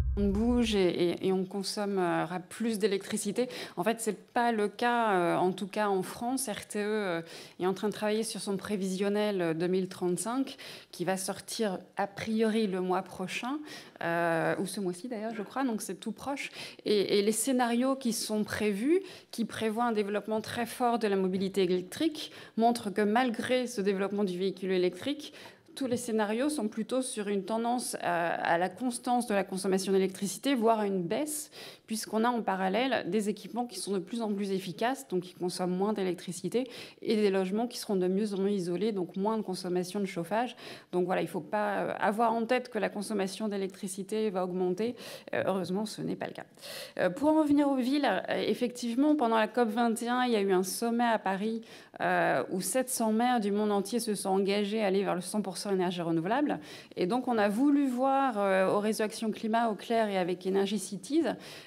On bouge et on consommera plus d'électricité. En fait, c'est pas le cas, en tout cas en France. RTE est en train de travailler sur son prévisionnel 2035 qui va sortir a priori le mois prochain, ou ce mois-ci d'ailleurs, je crois, donc c'est tout proche. Et les scénarios qui sont prévus, qui prévoient un développement très fort de la mobilité électrique, montrent que malgré ce développement du véhicule électrique, tous les scénarios sont plutôt sur une tendance à la constance de la consommation d'électricité, voire à une baisse, puisqu'on a en parallèle des équipements qui sont de plus en plus efficaces, donc qui consomment moins d'électricité, et des logements qui seront de mieux en mieux isolés, donc moins de consommation de chauffage. Donc voilà, il ne faut pas avoir en tête que la consommation d'électricité va augmenter. Heureusement, ce n'est pas le cas. Pour en revenir aux villes, effectivement, pendant la COP21, il y a eu un sommet à Paris où 700 maires du monde entier se sont engagés à aller vers le 100% énergie renouvelable. Et donc, on a voulu voir au réseau Action Climat, au Clair et avec Energy Cities,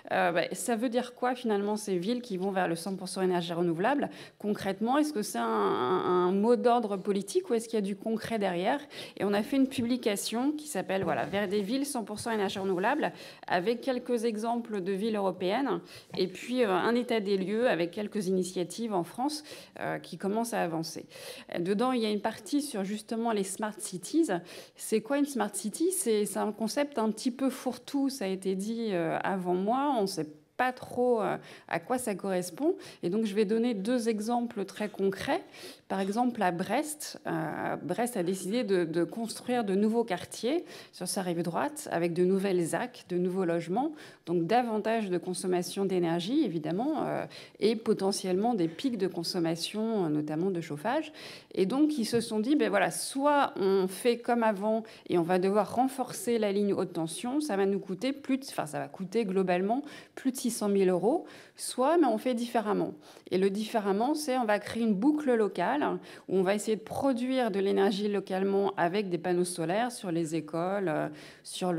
ça veut dire quoi finalement ces villes qui vont vers le 100% énergie renouvelable? Concrètement, est-ce que c'est un mot d'ordre politique ou est-ce qu'il y a du concret derrière? Et on a fait une publication qui s'appelle voilà, Vers des villes 100% énergie renouvelable avec quelques exemples de villes européennes et puis un état des lieux avec quelques initiatives en France qui commencent à avancer. Dedans, il y a une partie sur justement les smart cities. C'est quoi une smart city? C'est un concept un petit peu fourre-tout, ça a été dit avant moi. On sait pas trop à quoi ça correspond. Et donc, je vais donner deux exemples très concrets. Par exemple, à Brest, Brest a décidé de construire de nouveaux quartiers sur sa rive droite avec de nouvelles ZAC, de nouveaux logements, donc davantage de consommation d'énergie, évidemment, et potentiellement des pics de consommation, notamment de chauffage. Et donc, ils se sont dit, ben voilà, soit on fait comme avant et on va devoir renforcer la ligne haute tension, ça va nous coûter ça va coûter globalement plus de 600 000 euros, soit mais on fait différemment. Et le différemment, c'est on va créer une boucle locale où on va essayer de produire de l'énergie localement avec des panneaux solaires sur les écoles, sur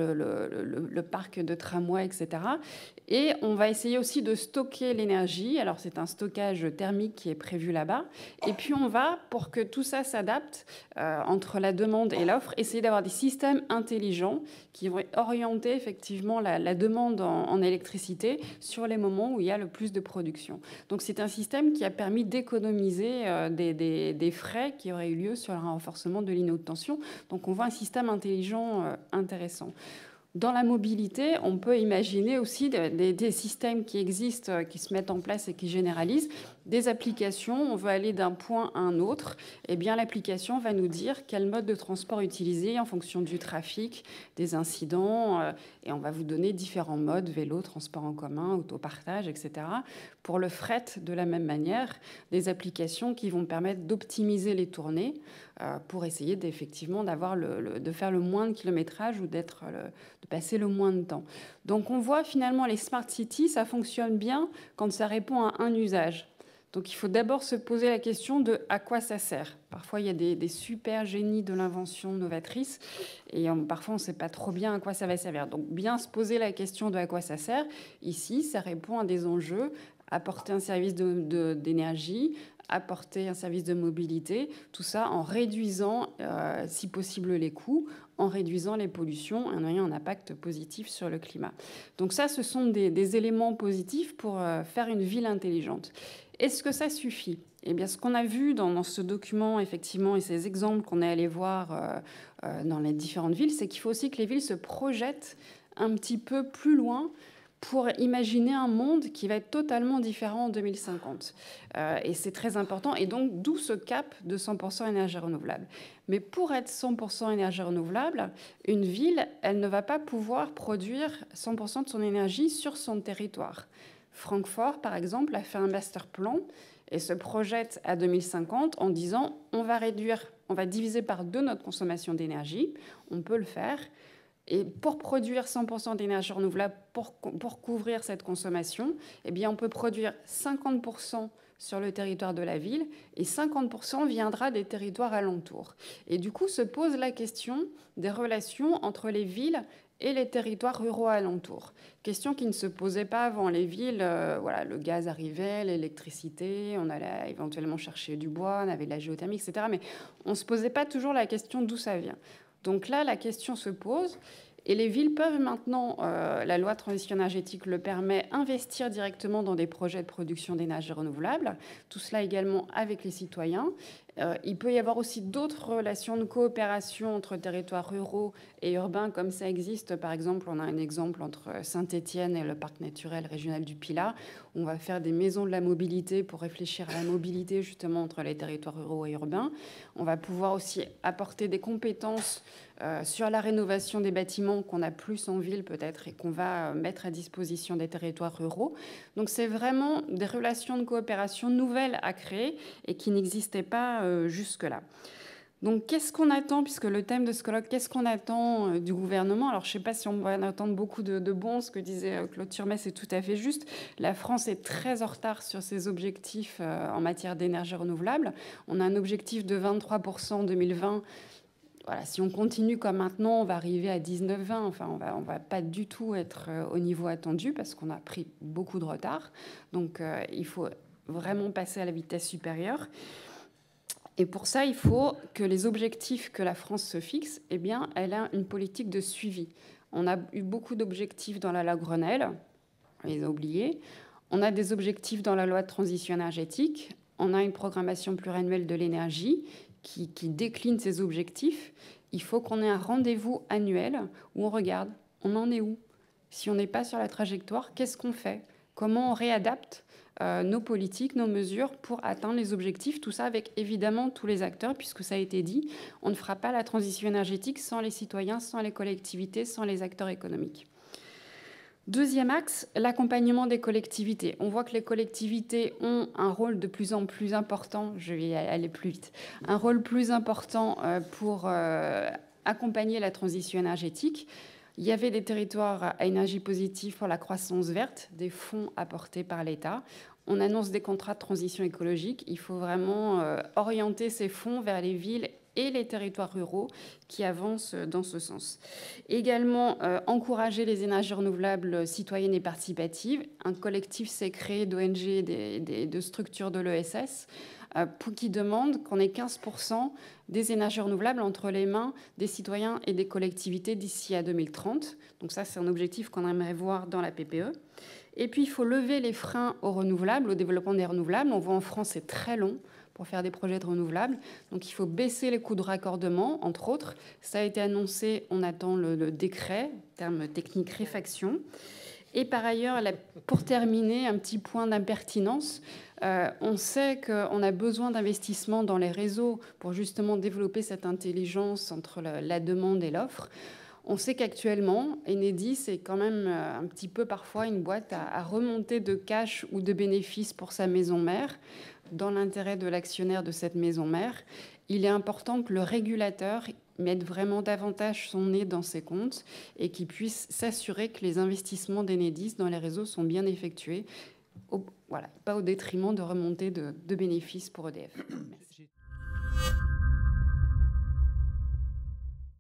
le parc de tramway, etc. Et on va essayer aussi de stocker l'énergie. Alors c'est un stockage thermique qui est prévu là-bas. Et puis on va, pour que tout ça s'adapte entre la demande et l'offre, essayer d'avoir des systèmes intelligents qui vont orienter effectivement la demande en électricité sur les moments où il y a le plus de production. Donc c'est un système qui a permis d'économiser des frais qui auraient eu lieu sur le renforcement de l'inno de tension. Donc on voit un système intelligent intéressant. Dans la mobilité, on peut imaginer aussi des systèmes qui existent, qui se mettent en place et qui généralisent. Des applications, on veut aller d'un point à un autre. Eh bien, l'application va nous dire quel mode de transport utiliser en fonction du trafic, des incidents. Et on va vous donner différents modes, vélo, transport en commun, autopartage, etc. Pour le fret, de la même manière, des applications qui vont permettre d'optimiser les tournées pour essayer d'effectivement de faire le moins de kilométrage ou de passer le moins de temps. Donc on voit finalement les smart cities, ça fonctionne bien quand ça répond à un usage. Donc il faut d'abord se poser la question de à quoi ça sert. Parfois il y a des super génies de l'invention novatrice et parfois on ne sait pas trop bien à quoi ça va servir. Donc bien se poser la question de à quoi ça sert. Ici, ça répond à des enjeux, apporter un service d'énergie, apporter un service de mobilité, tout ça en réduisant, si possible, les coûts, en réduisant les pollutions et en ayant un impact positif sur le climat. Donc ça, ce sont des éléments positifs pour faire une ville intelligente. Est-ce que ça suffit? Eh bien, ce qu'on a vu dans ce document, effectivement, et ces exemples qu'on est allé voir dans les différentes villes, c'est qu'il faut aussi que les villes se projettent un petit peu plus loin pour imaginer un monde qui va être totalement différent en 2050. Et c'est très important. Et donc, d'où ce cap de 100% énergie renouvelable. Mais pour être 100% énergie renouvelable, une ville, elle ne va pas pouvoir produire 100% de son énergie sur son territoire. Francfort, par exemple, a fait un master plan et se projette à 2050 en disant on va diviser par 2 notre consommation d'énergie. On peut le faire. Et pour produire 100% d'énergie renouvelable, pour couvrir cette consommation, eh bien, on peut produire 50% sur le territoire de la ville et 50% viendra des territoires alentours. Et du coup, se pose la question des relations entre les villes et les territoires ruraux alentours. Question qui ne se posait pas avant. Les villes, voilà, le gaz arrivait, l'électricité, on allait éventuellement chercher du bois, on avait de la géothermie, etc. Mais on ne se posait pas toujours la question d'où ça vient. Donc là, la question se pose. Et les villes peuvent maintenant, la loi de transition énergétique le permet, investir directement dans des projets de production d'énergie renouvelable, tout cela également avec les citoyens. Il peut y avoir aussi d'autres relations de coopération entre territoires ruraux et urbains, comme ça existe. Par exemple, on a un exemple entre Saint-Étienne et le parc naturel régional du Pilat. On va faire des maisons de la mobilité pour réfléchir à la mobilité justement entre les territoires ruraux et urbains. On va pouvoir aussi apporter des compétences sur la rénovation des bâtiments qu'on a plus en ville peut-être et qu'on va mettre à disposition des territoires ruraux. Donc c'est vraiment des relations de coopération nouvelles à créer et qui n'existaient pas jusque-là. Donc qu'est-ce qu'on attend, puisque le thème de ce colloque, qu'est-ce qu'on attend du gouvernement? Alors je ne sais pas si on va en attendre beaucoup de bons, ce que disait Claude Turmes, c'est tout à fait juste. La France est très en retard sur ses objectifs en matière d'énergie renouvelable. On a un objectif de 23% en 2020. Voilà, si on continue comme maintenant, on va arriver à 19-20. Enfin, on va pas du tout être au niveau attendu parce qu'on a pris beaucoup de retard. Donc, il faut vraiment passer à la vitesse supérieure. Et pour ça, il faut que les objectifs que la France se fixe, eh bien, elle a une politique de suivi. On a eu beaucoup d'objectifs dans la loi Grenelle, on les a oubliés. On a des objectifs dans la loi de transition énergétique. On a une programmation pluriannuelle de l'énergie qui décline ces objectifs. Il faut qu'on ait un rendez-vous annuel où on regarde, on en est où? Si on n'est pas sur la trajectoire, qu'est-ce qu'on fait? Comment on réadapte nos politiques, nos mesures pour atteindre les objectifs? Tout ça avec évidemment tous les acteurs, puisque ça a été dit, on ne fera pas la transition énergétique sans les citoyens, sans les collectivités, sans les acteurs économiques. Deuxième axe, l'accompagnement des collectivités. On voit que les collectivités ont un rôle de plus en plus important, je vais aller plus vite, un rôle plus important pour accompagner la transition énergétique. Il y avait des territoires à énergie positive pour la croissance verte, des fonds apportés par l'État. On annonce des contrats de transition écologique. Il faut vraiment orienter ces fonds vers les villes et les territoires ruraux qui avancent dans ce sens. Également, encourager les énergies renouvelables citoyennes et participatives. Un collectif s'est créé d'ONG et de structures de l'ESS qui demande qu'on ait 15% des énergies renouvelables entre les mains des citoyens et des collectivités d'ici à 2030. Donc ça, c'est un objectif qu'on aimerait voir dans la PPE. Et puis, il faut lever les freins aux renouvelables, au développement des renouvelables. On voit en France, c'est très long pour faire des projets de renouvelables. Donc, il faut baisser les coûts de raccordement, entre autres. Ça a été annoncé, on attend le décret, terme technique réfaction. Et par ailleurs, pour terminer, un petit point d'impertinence. On sait qu'on a besoin d'investissements dans les réseaux pour justement développer cette intelligence entre la demande et l'offre. On sait qu'actuellement, Enedis est quand même un petit peu parfois une boîte à remonter de cash ou de bénéfices pour sa maison mère, dans l'intérêt de l'actionnaire de cette maison mère. Il est important que le régulateur mette vraiment davantage son nez dans ses comptes et qu'il puisse s'assurer que les investissements d'Enedis dans les réseaux sont bien effectués, voilà, pas au détriment de remontées de bénéfices pour EDF. Merci.